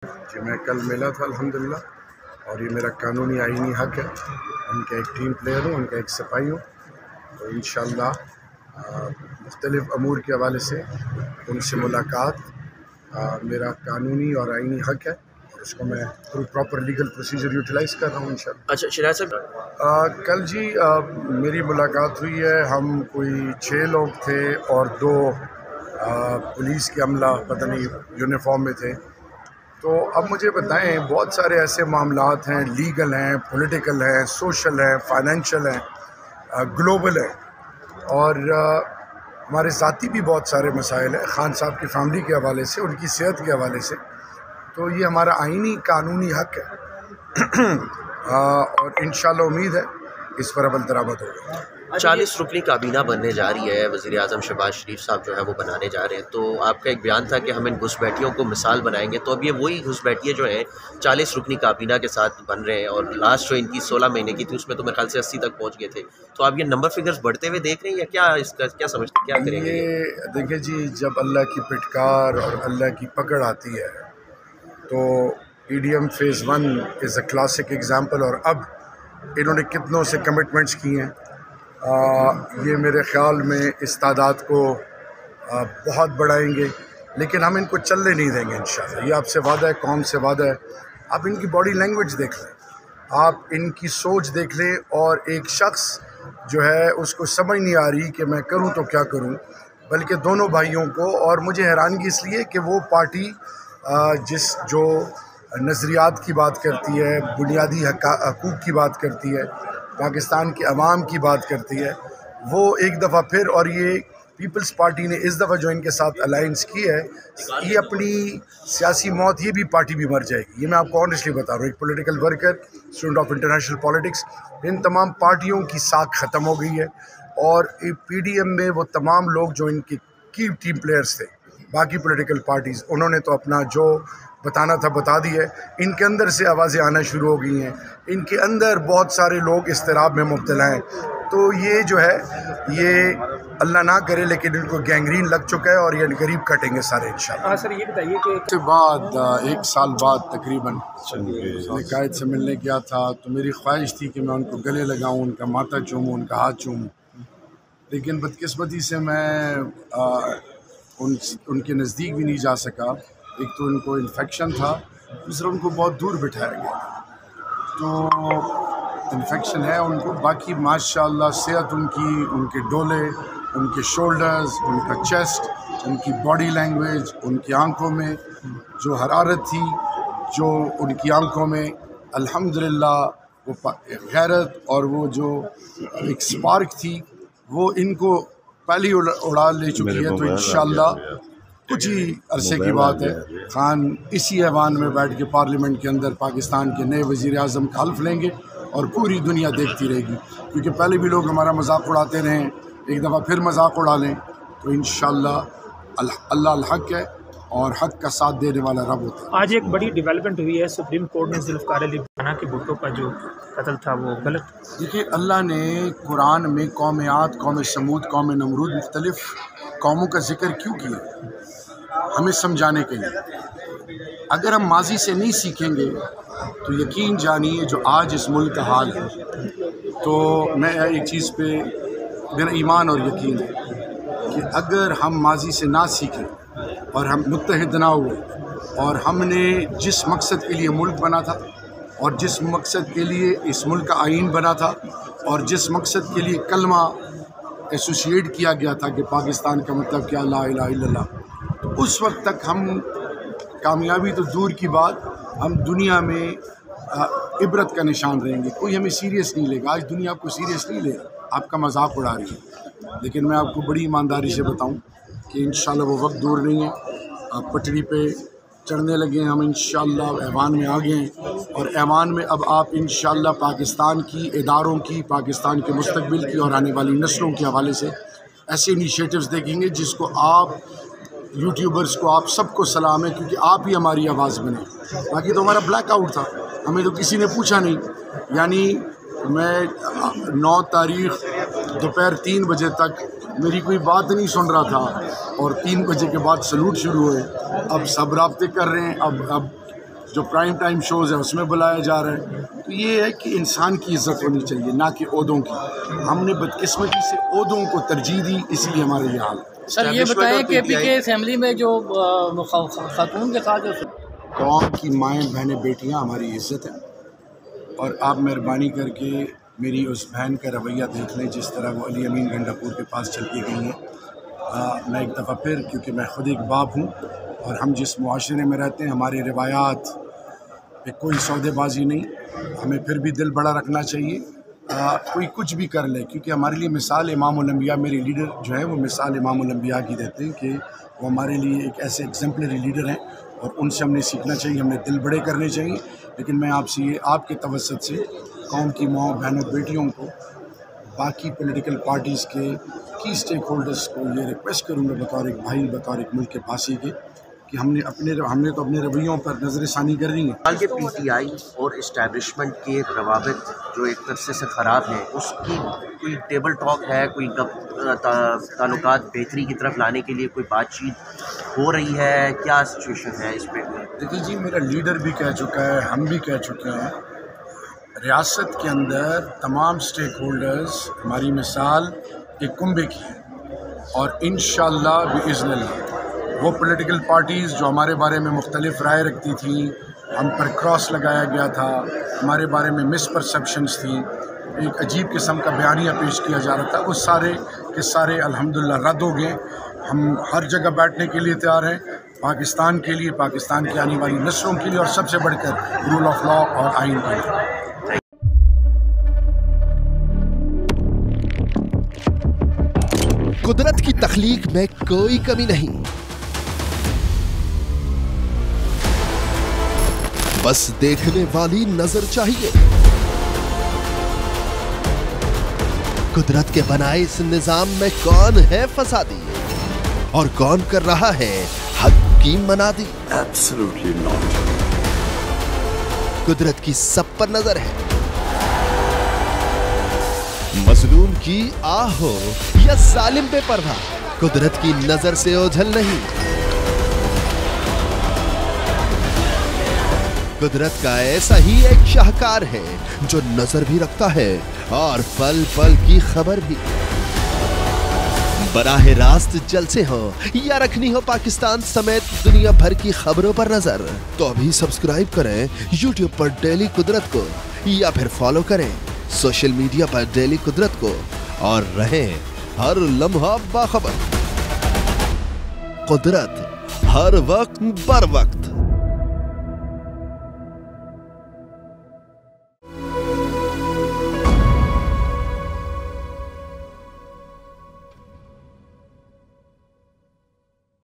جی میں کل ملا تھا الحمدللہ، اور یہ میرا قانونی آئینی حق ہے. ان کا ایک ٹیم پلیئر ہوں، ان کا ایک سپاہی ہوں، تو انشاءاللہ مختلف امور کے حوالے سے ان سے ملاقات میرا قانونی اور آئینی حق ہے، اور اس کو میں پراپر لیگل پروسیجر یوٹیلائز کر رہا ہوں انشاءاللہ. اچھا شہناز صاحب، کل جی میری ملاقات ہوئی ہے. ہم کوئی 6 لوگ تھے اور 2 پولیس کے عملہ پتہ نہیں یونیفارم میں تھے. تو اب مجھے بتائیں، بہت سارے ایسے معاملات ہیں، لیگل ہیں، پولیٹیکل ہیں، سوشل ہیں، فائنینشیل ہیں، گلوبل ہیں، اور ہمارے ذاتی بھی بہت سارے مسائل ہیں خان صاحب کی فیملی کے حوالے سے، ان کی صحت کے حوالے سے. تو یہ ہمارا آئینی قانونی حق ہے اور انشاءاللہ امید ہے اس پر عمل درآمد ہوگا. 40 رکنی کابینہ بننے جا رہی ہے، وزیر اعظم شہباز شریف صاحب جو ہے وہ بنانے جا رہے ہیں. تو آپ کا ایک بیان تھا کہ ہم ان گھس بیٹھیوں کو مثال بنائیں گے. تو اب یہ وہی گھس بیٹھیے جو ہیں 40 رکنی کابینہ کے ساتھ بن رہے ہیں، اور لاسٹ جو ان کی 16 مہینے کی تھی اس میں تو میرے خیال سے 80 تک پہنچ گئے تھے. تو آپ یہ نمبر فگرز بڑھتے ہوئے دیکھ رہے ہیں یا کیا اس کا کیا سمجھتے کیا کریں گے؟ یہ دیکھیں جی، جب اللہ کی پٹکار اور اللہ کی پکڑ آتی ہے تو EDM phase 1 is a classic example. اور اب انہوں نے کتنوں سے کمٹمنٹس کی ہیں. یہ میرے خیال میں اس تعداد کو بہت بڑھائیں گے، لیکن ہم ان کو چلنے نہیں دیں گے انشاءاللہ. یہ آپ سے وعدہ ہے، قوم سے وعدہ ہے. آپ ان کی باڈی لینگویج دیکھ لیں، آپ ان کی سوچ دیکھ لیں، اور ایک شخص جو ہے اس کو سمجھ نہیں آ رہی کہ میں کروں تو کیا کروں، بلکہ دونوں بھائیوں کو. اور مجھے حیرانگی اس لیے کہ وہ پارٹی جو نظریات کی بات کرتی ہے، بنیادی حقوق کی بات کرتی ہے، پاکستان کے عوام کی بات کرتی ہے، وہ ایک دفعہ پھر، اور یہ پیپلز پارٹی نے اس دفعہ جو ان کے ساتھ الائنس کی ہے، یہ اپنی سیاسی موت، یہ بھی پارٹی بھی مر جائے گی. یہ میں آپ کو آنیسٹلی بتا رہا ہوں، ایک political worker, student of international politics. ان تمام پارٹیوں کی ساکھ ختم ہو گئی ہے، اور PDM میں وہ تمام لوگ جو ان کے کی ٹیم پلیئرز تھے، باقی پولیٹیکل پارٹیز، انہوں نے تو اپنا جو بتانا تھا بتا دی ہے. ان کے اندر سے آوازیں آنا شروع ہو گئی ہیں، ان کے اندر بہت سارے لوگ اضطراب میں مبتلا ہیں. تو یہ جو ہے، یہ اللہ نہ کرے لیکن ان کو گینگرین لگ چکا ہے، اور یہ قریب کٹیں گے سارے انشاءاللہ. ہاں سر، یہ بتائیے کہ اس کے بعد 1 سال بعد تقریباً میں قائد سے ملنے گیا تھا، تو میری خواہش تھی کہ میں ان کو گلے لگاؤں، ان کا ماتھا چوموں، ان کا ہاتھ چوموں. لیکن بدقسمتی سے میں ان کے نزدیک بھی نہیں جا سکا. ایک تو ان کو انفیکشن تھا، دوسرا ان کو بہت دور بٹھایا گیا. تو انفیکشن ہے ان کو، باقی ماشاءاللہ صحت ان کی، ان کے ڈولے، ان کے شولڈرز، ان کا چیسٹ، ان کی باڈی لینگویج، ان کی آنکھوں میں جو حرارت تھی، جو ان کی آنکھوں میں الحمدللہ وہ غیرت اور وہ جو ایک سپارک تھی، وہ ان کو پہلی اڑا لے چکی ہے. تو انشاءاللہ کچھ ہی عرصے کی بات ہے، خان اسی ایوان میں بیٹھ کے پارلیمنٹ کے اندر پاکستان کے نئے وزیر اعظم کا حلف لیں گے، اور پوری دنیا دیکھتی رہے گی. کیونکہ پہلے بھی لوگ ہمارا مذاق اڑاتے رہے، ایک دفعہ پھر مذاق اڑا لیں. تو انشاءاللہ اللہ الحق ہے، اور حق کا ساتھ دینے والا رب ہوتا ہے. آج ایک بڑی ڈیولپمنٹ ہوئی ہے، سپریم کورٹ نے ذوالفقار علی بھٹو کے بھٹو کا جو قتل تھا وہ غلط. دیکھیے، اللہ نے قرآن میں قوم عاد، قوم سمود، قوم نمرود، مختلف قوموں کا ذکر کیوں کیا؟ ہمیں سمجھانے کے لیے. اگر ہم ماضی سے نہیں سیکھیں گے تو یقین جانیے جو آج اس ملک کا حال ہے. تو میں ایک چیز پہ میرا ایمان اور یقین ہے کہ اگر ہم ماضی سے نہ سیکھیں اور ہم متحد نہ ہوئے، اور ہم نے جس مقصد کے لیے ملک بنا تھا، اور جس مقصد کے لیے اس ملک کا آئین بنا تھا، اور جس مقصد کے لیے کلمہ ایسوسیٹ کیا گیا تھا کہ پاکستان کا مطلب کیا، لا الہ الا اللہ، تو اس وقت تک ہم کامیابی تو دور کی بات، ہم دنیا میں عبرت کا نشان رہیں گے. کوئی ہمیں سیریس نہیں لے گا. آج دنیا آپ کو سیریس نہیں لے گا، آپ کا مذاق اڑا رہی ہے. لیکن میں آپ کو بڑی ایمانداری سے بتاؤں کہ انشاءاللہ وہ وقت دور نہیں ہے. آپ پٹڑی پہ چڑھنے لگے ہیں، ہم انشاءاللہ ایوان میں آ گئے ہیں، اور ایوان میں اب آپ انشاءاللہ پاکستان کی اداروں کی، پاکستان کے مستقبل کی اور آنے والی نسلوں کے حوالے سے ایسے انیشیٹوز دیکھیں گے جس کو آپ یوٹیوبرز کو، آپ سب کو سلام ہے، کیونکہ آپ ہی ہماری آواز بنے. باقی تو ہمارا بلیک آؤٹ تھا، ہمیں تو کسی نے پوچھا نہیں. یعنی میں 9 تاریخ دوپہر 3 بجے تک میری کوئی بات نہیں سن رہا تھا، اور 3 بجے کے بعد سلوٹ شروع ہوئے. اب سب رابطے کر رہے ہیں. اب जो प्राइम टाइम शोज़ है उसमें बुलाया जा रहा है। तो ये है कि इंसान की इज़्ज़त होनी चाहिए, ना कि ओहदों की। हमने बदकिस्मती से ओहदों को तरजीह दी, इसलिए हमारे ये हाल है। सर ये बताएं कि पी के असेंबली में जो खातून के साथ जो कौम की माएँ बहनें बेटियाँ हमारी इज़्ज़त है, और आप मेहरबानी करके मेरी उस बहन का रवैया देख लें जिस तरह वो अली अमीन गंडापुर के पास चल के गई हैं। मैं एक दफ़ा फिर, क्योंकि मैं ख़ुद एक बाप हूँ और हम जिस मुआशरे में रहते हैं हमारे रिवायात पे कोई सौदेबाजी नहीं, हमें फिर भी दिल बड़ा रखना चाहिए। कोई कुछ भी कर ले, क्योंकि हमारे लिए मिसाल इमामुल अंबिया, मेरे लीडर जो है वो मिसाल इमामुल अंबिया की देते हैं कि वो हमारे लिए एक ऐसे एग्जाम्पलरी लीडर हैं और उनसे हमने सीखना चाहिए, हमने दिल बड़े करने चाहिए। लेकिन मैं आपसे ये आपके तवज्जुह से कौम की माँ बहनों बेटियों को, बाकी पॉलिटिकल पार्टीज़ के की स्टेक होल्डर्स को ये रिक्वेस्ट करूँगा बतौर एक भाई, बतौर एक मुल्क के पासी के, कि हमने तो अपने रवैयों पर नज़र षानी कर रही है। हाल के PTI और इस्टेब्लिशमेंट के रवाबित जो एक तरह से ख़राब हैं, उसकी कोई टेबल टॉक है, कोई ताल्लुकात बेहतरी की तरफ लाने के लिए कोई बातचीत हो रही है? क्या सिचुएशन है इस पर? देखिए जी, मेरा लीडर भी कह चुका है, हम भी कह चुके हैं, रियासत के अंदर तमाम स्टेक होल्डर्स हमारी मिसाल एक कुंबे की है, और इंशाअल्लाह बिइज़्निल्लाह वो पॉलिटिकल पार्टीज़ जो हमारे बारे में मुख्तलिफ राय रखती थी, हम पर क्रॉस लगाया गया था, हमारे बारे में मिसपरसेप्शंस थी, एक अजीब किस्म का बयानिया पेश किया जा रहा था, वो सारे के सारे अल्हम्दुलिल्लाह रद्द हो गए। हम हर जगह बैठने के लिए तैयार हैं, पाकिस्तान के लिए, पाकिस्तान की आने वाली नस्लों के लिए, और सबसे बढ़कर रूल ऑफ लॉ और आइन के लिए। कुदरत की तख्लीक में कोई कमी नहीं, बस देखने वाली नजर चाहिए। कुदरत के बनाए इस निजाम में कौन है फसादी और कौन कर रहा है हक की मनादी? Absolutely not. कुदरत की सब पर नजर है, मजलूम की आह हो या जालिम पे पर्दा, कुदरत की नजर से ओझल नहीं। कुदरत का ऐसा ही एक शाहकार है जो नजर भी रखता है और पल पल की खबर भी। बराह रास्त जलसे हो या रखनी हो पाकिस्तान समेत दुनिया भर की खबरों पर नजर, तो अभी सब्सक्राइब करें YouTube पर डेली कुदरत को, या फिर फॉलो करें सोशल मीडिया पर डेली कुदरत को, और रहें हर लम्हा बाखबर। कुदरत हर वक्त बर वक्त।